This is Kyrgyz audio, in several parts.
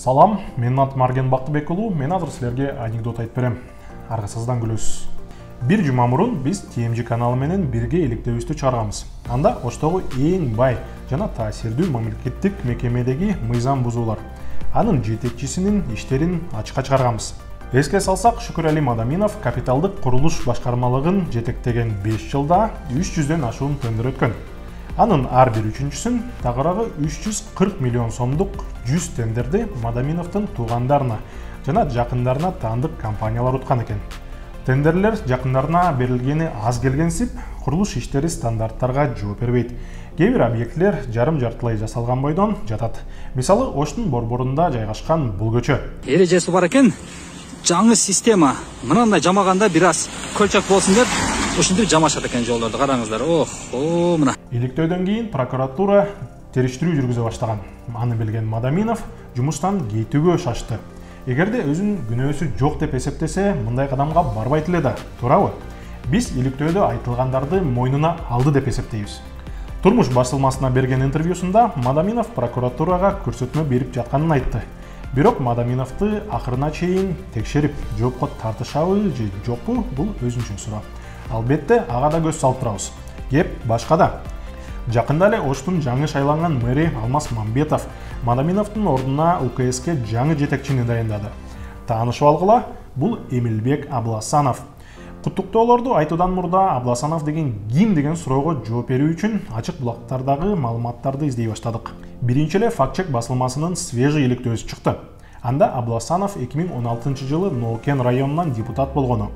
Салам, менің атым Арген Бақтыбекұлы, мен азыр сілерге анекдот айтып берем. Аргасыздан күлөсүз. Бир жума мурун биз TMG каналы менен бирге иликтөөбүздү чыгарганбыз. Анда Оштогу эң бай жана таасирдүү мамлекеттик мекемедеги мыйзам бузуулар, анын жетекчисинин иштерин ачыкка чыгарганбыз. Эске салсак, Шүкүрали Мадаминов капиталдык курулуш башкармалыгын жетектеген 5 жылда 300дөн ашуун тендер өткөн. Анын ар бир үчүнчүсүн тагыраагы 340 миллион сомдук 100 тендерди Мадаминовдун туугандарына жана жакындарына таандык компаниялар уткан экен. Тендерлер жакындарына берилгени аз келгенсип, курулуш иштери стандарттарга жооп бербейт. Кээ бир объектилер жарым-жартылай жасалган бойдон жатат. Мисалы, Оштун борборунда жайгашкан бул көчө. Эрежеси бар экен. Жаңы система мынандай жамаганда бир аз көлчөк болсун деп ушинтип жамашат экен жолдорду. Караңыздар. Охо, мына. Иликтөөдөн кийин прокуратура териштирүү жүргүзө баштаган. Аны билген Мадаминов жумуштан кетүүгө шашты. Эгерде өзүнүн күнөөсү жок деп эсептесе, мындай кадамга барбайт эле да, туурабы? Биз иликтөөдө айтылгандарды мойнуна алды деп эсептейбиз. Турмуш басылмасына берген интервьюсунда Мадаминов прокуратурага көрсөтмө берип жатканын айтты. Бирок Мадаминовду акырына чейин текшерип, жоопко тартышабы же жокпу, бул өзүнчө суроо. Албетте, ага да көз салып турабыз. Кеп башкада. Жакында эле Оштун жаңы шайланган мэри Алмаз Мамбетов Мадаминовдун ордуна УКСке жаңы жетекчини дайындады. Таанышып алгыла, бул Эмилбек Абласанов. Куттуктоолорду айтуудан мурда Абласанов деген ким деген суроого жооп берүү үчүн ачык булактардагы маалыматтарды издей баштадык. Биринчи эле фактчек басылмасынын свежий иликтөөсү чыкты. Анда Абласанов 2016 жылы Ноукен районунан депутат болгону,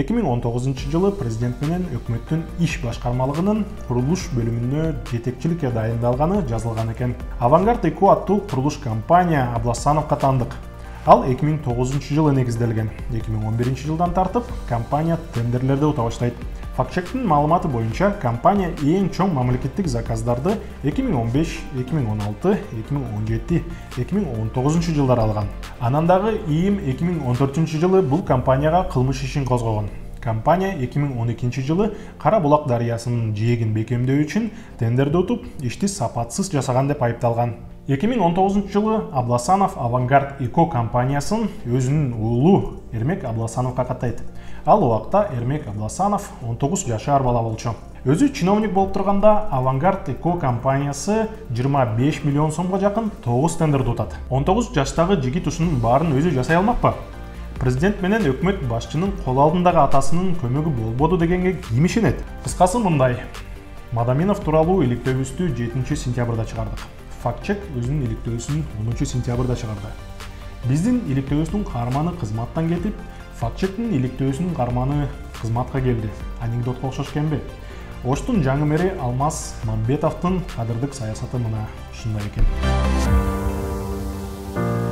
2019 жылы президент менен өкмөттүн иш башкармалыгынын курулуш бөлүмүнө жетекчиликке дайындалганы жазылган экен. Авангард Эко аттуу курулуш компания Абласановго таандык. Ал 2009 жылы негизделген. 2011 жылдан тартып компания тендерлерди ута баштайт. Фактчектин маалыматы боюнча компания эң чоң мамлекеттик заказдарды 2015, 2016, 2017, 2019 жылдары алган. Анан дагы ИИМ 2014 жылы бул компанияга кылмыш ишин козгогон. Компания 2012 жылы Кара Булак дарыясынын жээгин бекемдөө үчүн тендерди утуп, ишти сапатсыз жасаган деп айыпталган. 2019 жылы Абласанов Авангард Эко компаниясын өзүнүн уулу Эрмек Абласановго каттайт. Ал убакта Эрмек Абласанов 19 жашар бала болчу. Өзү чиновник болуп турганда Авангард Эко компаниясы 25 миллион сомго жакын 9 тендерди утат. 19 жаштагы жигит ушунун баарын өзү жасай алмакпы? Президент менен өкмөт башчынын кол алдындагы атасынын көмөгү болбоду дегенге ким ишенет? Кыскасы мындай. Мадаминов тууралуу иликтөөбүздү 7 сентябрда чыгардык. Фактчек өзүнүн иликтөөсүн 10 сентябрда чыгарды. Биздин иликтөөбүздүн каарманы кызматтан кетип, фактчектин иликтөөсүнүн каарманы кызматка келди. Анекдотко окшош экенби? Оштун жаңы мэри Алмаз Мамбетовдун кадырдык саясаты мына ушундай экен.